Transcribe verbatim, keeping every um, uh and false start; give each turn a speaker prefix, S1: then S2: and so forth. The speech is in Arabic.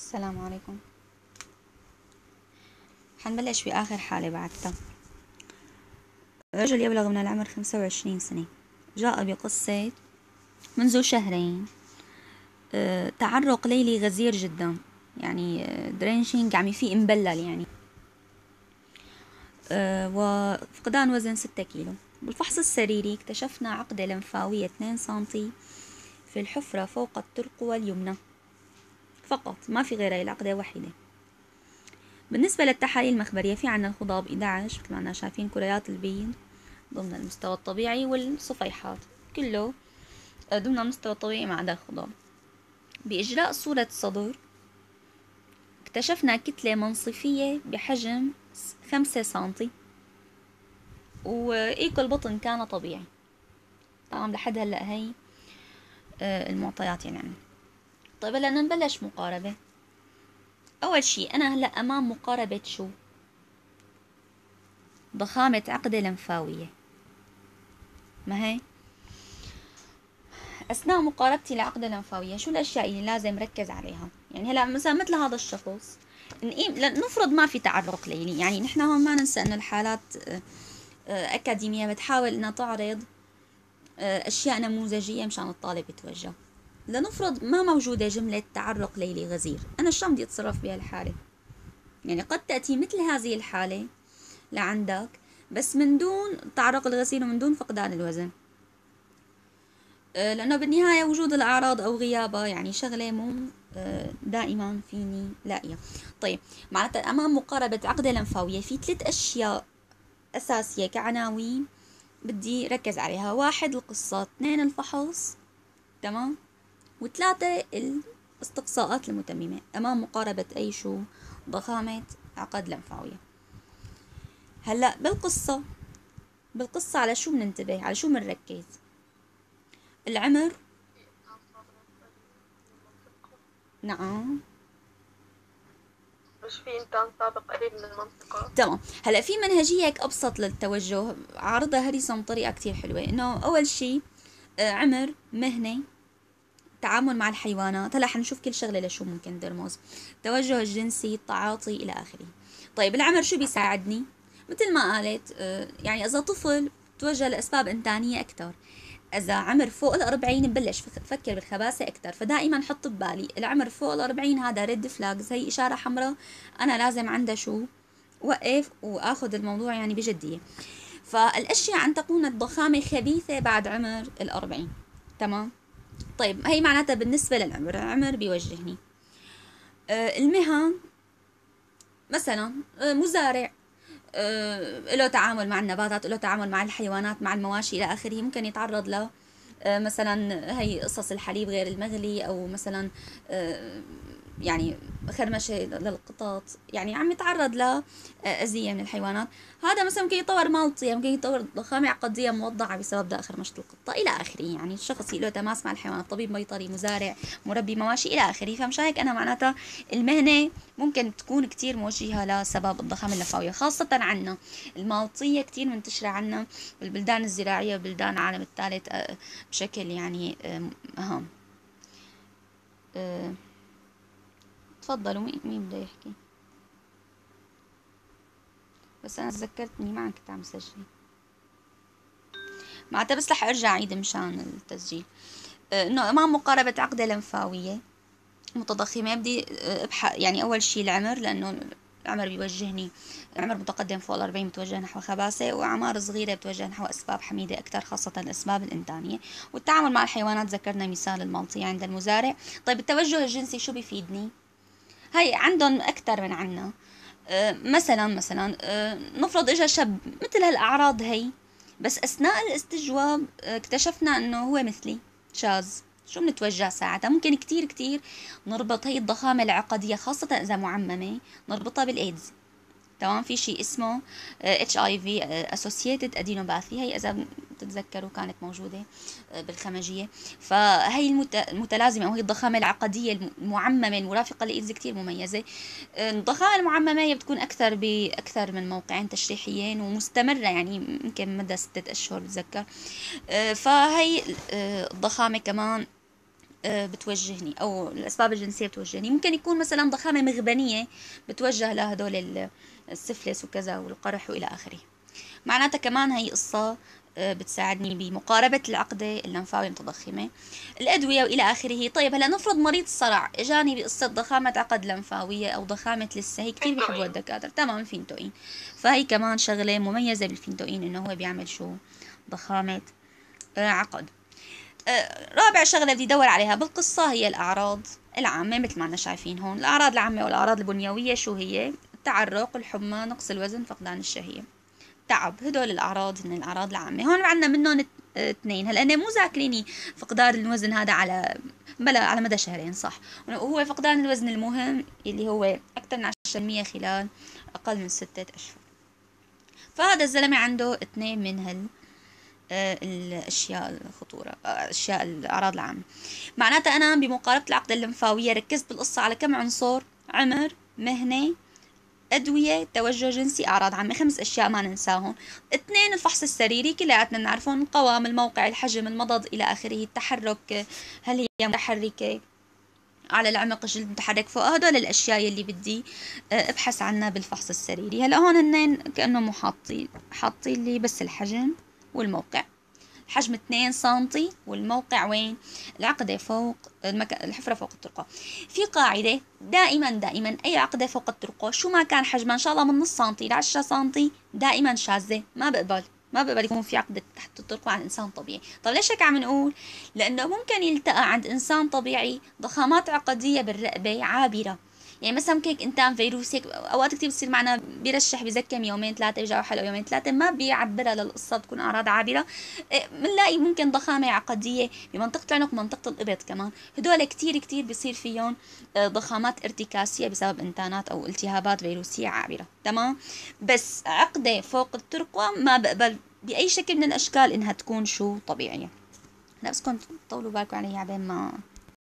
S1: السلام عليكم. حنبلش بآخر حالة بعدتها. رجل يبلغ من العمر خمسة وعشرين سنة جاء بقصة منذ شهرين أه تعرق ليلي غزير جدا، يعني درينشينج عم فيه مبلل يعني أه وفقدان وزن ستة كيلو. بالفحص السريري اكتشفنا عقدة لمفاوية اثنين سنتي في الحفرة فوق الترقوة اليمنى فقط، ما في غير هي العقدة وحيدة. بالنسبة للتحاليل المخبرية في عنا الخضاب إحدى عشر مثل ما احنا شايفين، كريات البيض ضمن المستوى الطبيعي والصفيحات كله ضمن المستوى الطبيعي ما عدا الخضاب. بإجراء صورة صدر اكتشفنا كتلة منصفية بحجم خمسة سنتي، وإيكو البطن كان طبيعي. طبعا لحد هلأ هي المعطيات يعني. طيب هلا نبلش مقاربة. أول شي أنا هلأ أمام مقاربة شو؟ ضخامة عقدة لمفاوية، ما هي؟ أثناء مقاربتي لعقدة لمفاوية شو الأشياء اللي لازم ركز عليها؟ يعني هلا مثلا مثل هذا الشخص نفرض ما في تعرق ليلي، يعني نحن هون ما ننسى إنه الحالات أكاديمية بتحاول إنها تعرض أشياء نموذجية مشان الطالب يتوجه. لنفرض ما موجودة جملة تعرق ليلي غزير، أنا شو بدي أتصرف بهالحالة؟ يعني قد تأتي مثل هذه الحالة لعندك بس من دون تعرق الغزير ومن دون فقدان الوزن، لأنه بالنهاية وجود الأعراض أو غيابها يعني شغلة مو دائما فيني لاقيها. طيب معناتها أمام مقاربة عقدة لمفاوية في ثلاث أشياء أساسية كعناوين بدي ركز عليها: واحد القصة، اثنين الفحص، تمام، وثلاثة الاستقصاءات المتممة أمام مقاربة أي شو ضخامة عقد لمفاوية. هلأ بالقصة بالقصة على شو بننتبه؟ على شو بنركز؟ العمر، نعم،
S2: مش في إنسان سابق قريب من المنطقة.
S1: تمام. هلا في منهجيه هيك ابسط للتوجه، عارضها هريسون بطريقه كتير حلوه، انه اول شيء عمر، مهنه، تعامل مع الحيوانات. هلا حنشوف كل شغله لشو ممكن ترمز، توجه الجنسي، التعاطي الى اخره. طيب العمر شو بيساعدني؟ مثل ما قالت يعني اذا طفل توجه لاسباب انتانيه اكثر، اذا عمر فوق الأربعين ببلش فكر بالخباثه اكثر. فدائما حط ببالي العمر فوق الأربعين هذا ريد فلاجز، هي اشاره حمراء، انا لازم عنده شو وقف واخذ الموضوع يعني بجديه. فالاشياء عن تكون الضخامه خبيثه بعد عمر الأربعين، تمام. طيب هي معناتها بالنسبه للعمر، العمر بيوجهني. آه المهن مثلا آه مزارع، آه له تعامل مع النباتات، له تعامل مع الحيوانات، مع المواشي الى اخره، ممكن يتعرض له مثلا هي قصص الحليب غير المغلي، او مثلا يعني خرمشة للقطط، يعني عم يتعرض لأذية من الحيوانات. هذا مثلا ممكن يطور مالطية، ممكن يطور ضخامة عقدية موضعة بسبب ده خرمشة القطة إلى آخره. يعني الشخص له تماس مع الحيوانات، طبيب بيطري، مزارع، مربي مواشي إلى آخره. فمش هيك أنا معناتها المهنة ممكن تكون كتير موجهة لسبب الضخامة اللفاوية، خاصة عنا المالطية كتير منتشرة عنا بالبلدان الزراعية وبلدان العالم الثالث بشكل يعني أهم. أه تفضلوا، مين بده يحكي؟ بس انا تذكرتني ما كنت عم سجل معناتها، بس رح ارجع اعيد مشان التسجيل. أه انه امام مقاربة عقدة لمفاوية متضخمة بدي ابحث يعني اول شيء العمر، لانه العمر بيوجهني، عمر متقدم فوق الأربعين بتوجه نحو خباثة، وأعمار صغيرة بتوجه نحو أسباب حميدة أكثر، خاصة الأسباب الإنتانية. والتعامل مع الحيوانات ذكرنا مثال المالطية عند المزارع. طيب التوجه الجنسي شو بيفيدني؟ هي عندهم أكثر من عنا. أه مثلا مثلا أه نفرض إجا شاب مثل هالأعراض هي، بس أثناء الاستجواب اكتشفنا إنه هو مثلي شاذ، شو بنتوجه ساعتها؟ ممكن كتير كتير نربط هي الضخامة العقدية خاصة إذا معممة، نربطها بالإيدز. تمام، في شيء اسمه اتش اي في اسوسييتد ادينوباثي، هي اذا بتتذكروا كانت موجوده بالخمجيه. فهي المتلازمه وهي الضخامه العقديه المعممه المرافقه لايدز كثير مميزه. الضخامه المعممه هي بتكون اكثر باكثر من موقعين تشريحيين ومستمره، يعني يمكن مدى ستة اشهر بتذكر. فهي الضخامه كمان آه، بتوجهني، او الاسباب الجنسيه بتوجهني. ممكن يكون مثلا ضخامه مغبنيه بتوجه لهدول ال- السفلس وكذا والقرح والى اخره. معناتها كمان هي قصة آه، بتساعدني بمقاربة العقدة اللمفاوية المتضخمة، الأدوية وإلى آخره. طيب هلا نفرض مريض الصرع إجاني بقصة ضخامة عقد لمفاوية أو ضخامة لسه، هي كتير بيحبوها
S2: فينتوين.
S1: الدكاترة. تمام، فينتوين. فهي كمان شغلة مميزة بالفينتوين، إنه هو بيعمل شو؟ ضخامة آه، عقد. آه، رابع شغلة بدي أدور عليها بالقصة هي الأعراض العامة. مثل ما احنا شايفين هون الأعراض العامة والأعراض البنيوية شو هي؟ التعرق، الحمى، نقص الوزن، فقدان الشهية، تعب. هدول الأعراض هن الأعراض العامة. هون عندنا منهم اثنين. هلا أنا مو ذاكريني فقدان الوزن هذا على بلا على مدى شهرين، صح؟ وهو فقدان الوزن المهم اللي هو أكثر من عشرة بالمية خلال أقل من ستة أشهر. فهذا الزلمة عنده اثنين من هال آه، الأشياء الخطورة، آه، أشياء الأعراض العامة. معناتها أنا بمقاربة العقدة اللمفاوية ركزت بالقصة على كم عنصر؟ عمر، مهنة، أدوية، توجه جنسي، أعراض عامة. خمس أشياء ما ننساهم. اثنين الفحص السريري كلياتنا بنعرفهم، القوام، الموقع، الحجم، المضض إلى آخره، التحرك، هل هي متحركة على العمق، الجلد متحرك فوق. هدول الأشياء يلي بدي آه، أبحث عنها بالفحص السريري. هلا هون هنين كأنهم حاطين حاطين لي بس الحجم والموقع. الحجم اثنين سنتي والموقع وين؟ العقدة فوق المك... الحفرة فوق الترقوة. في قاعدة دائما دائما أي عقدة فوق الترقوة شو ما كان حجمها، إن شاء الله من نص سنتي ل عشرة سنتي، دائما شاذة. ما بقبل ما بقبل يكون في عقدة تحت الترقوة عند إنسان طبيعي. طب ليش هيك عم نقول؟ لأنه ممكن يلتقى عند إنسان طبيعي ضخامات عقدية بالرقبة عابرة. يعني مثلا ممكن هيك انتان فيروس هيك اوقات كتير بتصير معنا، بيرشح بزكم يومين ثلاثه، بيجوا حلقه يومين ثلاثه، ما بيعبرها للقصه، بتكون اعراض عابره. بنلاقي ممكن ضخامة عقدية بمنطقة العنق ومنطقة الإبط كمان. هدول كتير كتير بيصير فيهم آه، ضخامات ارتكاسية بسبب انتانات أو التهابات فيروسية عابرة. تمام. بس عقدة فوق الترقوة ما بقبل بأي شكل من الأشكال إنها تكون شو طبيعية. لا بس كنت طولوا بالكم علي عبين ما